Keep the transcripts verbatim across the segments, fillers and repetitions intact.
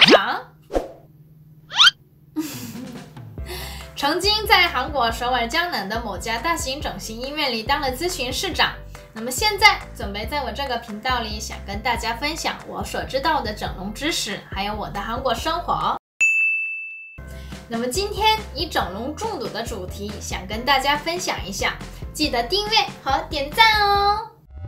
啊？曾经在韩国首尔江南的某家大型整形医院里当了咨询室长，那么现在准备在我这个频道里想跟大家分享我所知道的整容知识，还有我的韩国生活。那么今天以整容中毒的主题想跟大家分享一下，记得订阅和点赞哦。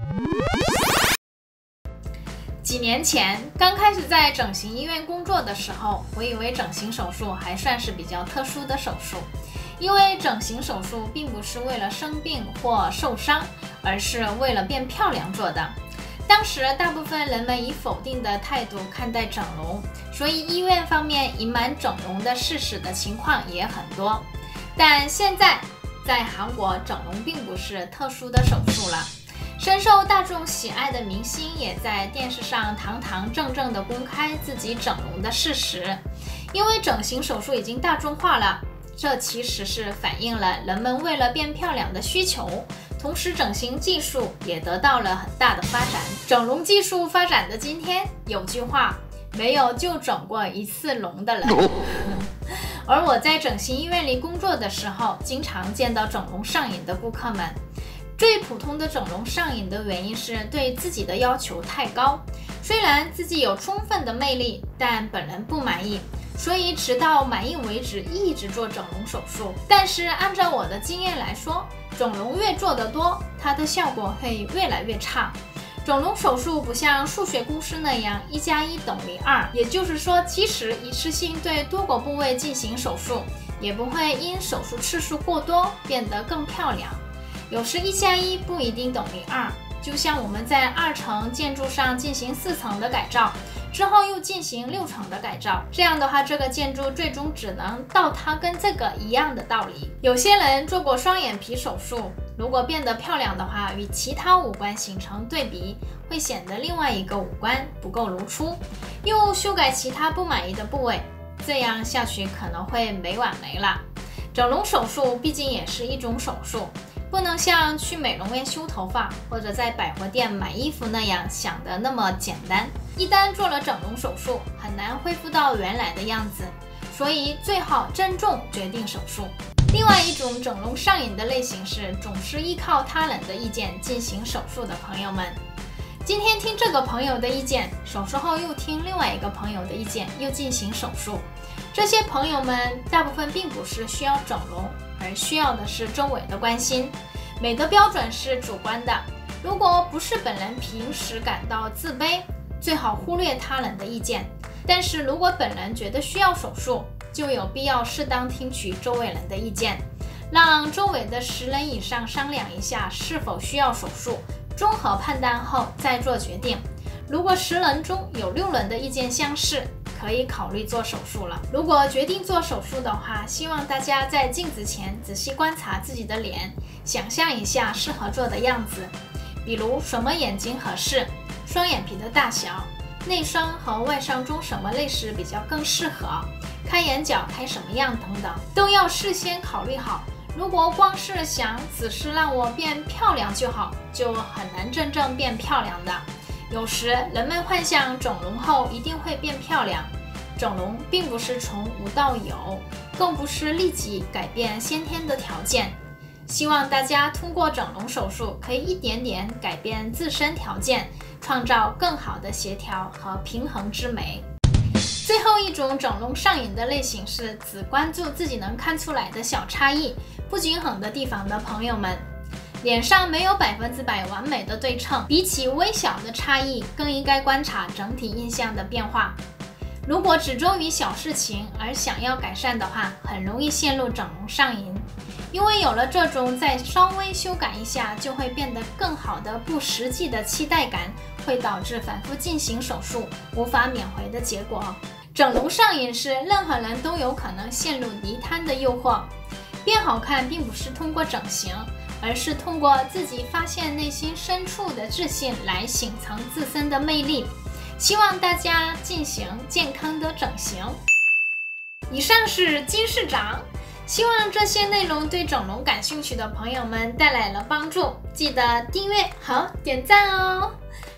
几年前刚开始在整形医院工作的时候，我以为整形手术还算是比较特殊的手术，因为整形手术并不是为了生病或受伤，而是为了变漂亮做的。当时大部分人们以否定的态度看待整容，所以医院方面隐瞒整容的事实的情况也很多。但现在在韩国，整容并不是特殊的手术了。深受大众喜爱的明星也在电视上堂堂正正地公开自己整容的事实，因为整形手术已经大众化了，这其实是反映了人们为了变漂亮的需求，同时整形技术也得到了很大的发展。整容技术发展的今天，有句话，没有就整过一次容的人。而我在整形医院里工作的时候，经常见到整容上瘾的顾客们。最普通的整容上瘾的原因是对自己的要求太高，虽然自己有充分的魅力，但本人不满意，所以直到满意为止一直做整容手术。但是按照我的经验来说，整容越做得多，它的效果会越来越差。整容手术不像数学公式那样一加一等于二，也就是说，即使一次性对多个部位进行手术，也不会因手术次数过多变得更漂亮。有时一加一不一定等于二，就像我们在二层建筑上进行四层的改造，之后又进行六层的改造，这样的话，这个建筑最终只能到它跟这个一样的道理。有些人做过双眼皮手术，如果变得漂亮的话，与其他五官形成对比，会显得另外一个五官不够突出，又修改其他不满意的部位，这样下去可能会没完没了。整容手术毕竟也是一种手术，不能像去美容院修头发或者在百货店买衣服那样想的那么简单。一旦做了整容手术，很难恢复到原来的样子，所以最好郑重决定手术。另外一种整容上瘾的类型是总是依靠他人的意见进行手术的朋友们。今天听这个朋友的意见，手术后又听另外一个朋友的意见，又进行手术。这些朋友们大部分并不是需要整容，而需要的是周围的关心。美的标准是主观的，如果不是本人平时感到自卑，最好忽略他人的意见。但是如果本人觉得需要手术，就有必要适当听取周围人的意见，让周围的十人以上商量一下是否需要手术，综合判断后再做决定。如果十人中有六人的意见相似，可以考虑做手术了。如果决定做手术的话，希望大家在镜子前仔细观察自己的脸，想象一下适合做的样子，比如什么眼睛合适，双眼皮的大小，内双和外双中什么类型比较更适合，开眼角开什么样等等，都要事先考虑好。如果光是想只是让我变漂亮就好，就很难真正变漂亮的。有时人们幻想整容后一定会变漂亮，整容并不是从无到有，更不是立即改变先天的条件。希望大家通过整容手术可以一点点改变自身条件，创造更好的协调和平衡之美。最后一种整容上瘾的类型是只关注自己能看出来的小差异、不均衡的地方的朋友们。脸上没有百分之百完美的对称，比起微小的差异，更应该观察整体印象的变化。如果只忠于小事情而想要改善的话，很容易陷入整容上瘾，因为有了这种再稍微修改一下就会变得更好的不实际的期待感，会导致反复进行手术无法免回的结果。整容上瘾是任何人都有可能陷入泥滩的诱惑。变好看并不是通过整形，而是通过自己发现内心深处的自信来形成自身的魅力。希望大家进行健康的整形。以上是金市长，希望这些内容对整容感兴趣的朋友们带来了帮助，记得订阅和点赞哦。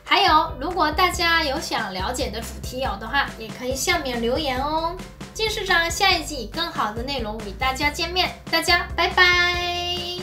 还有，如果大家有想了解的主题有的话，也可以下面留言哦。金市长下一季以更好的内容与大家见面，大家拜拜。